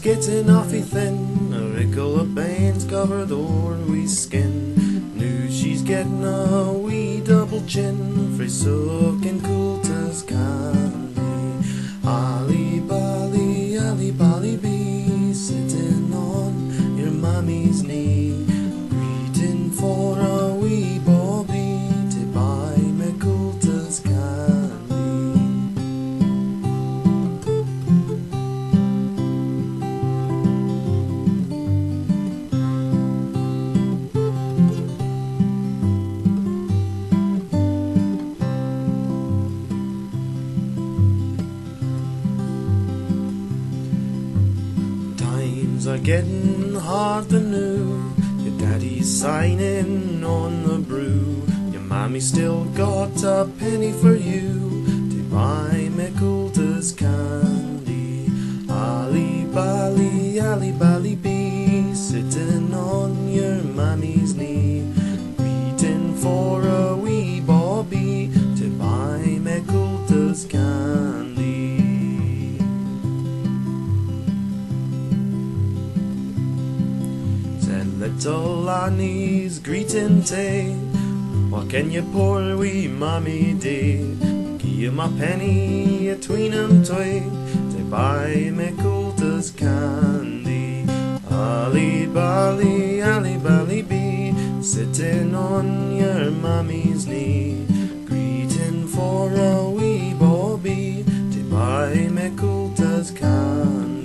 getting awfully thin, a wrinkle of banes covered o'er wee skin. Now she's getting a wee double chin, frae sucking Coulter's candy. Ali bally bee, sitting on your mammy's knee, greeting for a wee bobby to buy me Coulter's candy. Times are getting harder now, your daddy's signing on the brew, your mammy still got a penny for you to buy me Coulter's candy. Ali bally bee, sitting on your mammy's knee, waiting for a wee bobby to buy me Coulter's candy. Little Annie's greeting tay, what can you poor wee mammy do? Gie him a penny atween them twae to buy me Coulter's candy. Ali bally bee, sitting on your mammy's knee, greeting for a wee bobby to buy me Coulter's candy.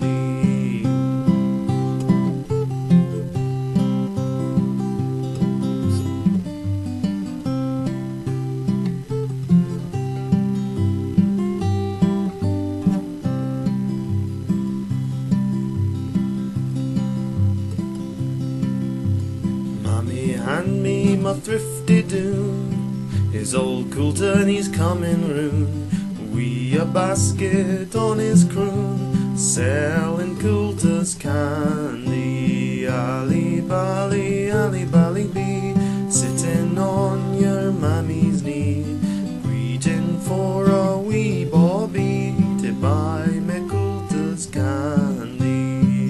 Hand me my thrifty doon, his old Coulter and he's coming round, wi' a basket on his croon, selling Coulter's candy. Ali bally bee, sitting on your mammy's knee, waiting for a wee bobby to buy me Coulter's candy.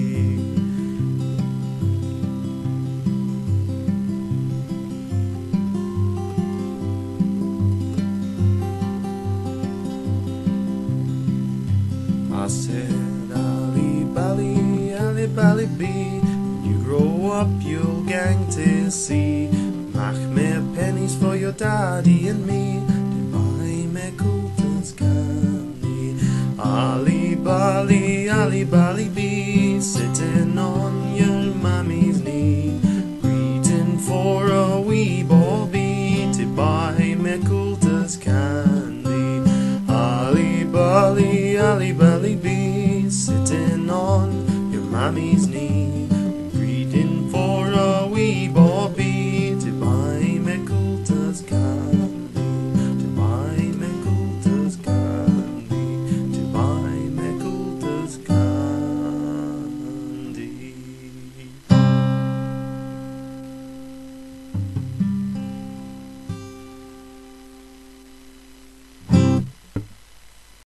I said, Ali bally bee, when you grow up you'll gang to see, mach me pennies for your daddy and me to buy me Coulter's candy. Ali bally bee, sitting on your mammy's knee, waiting for a wee bobby to buy me Coulter's candy. Ali bally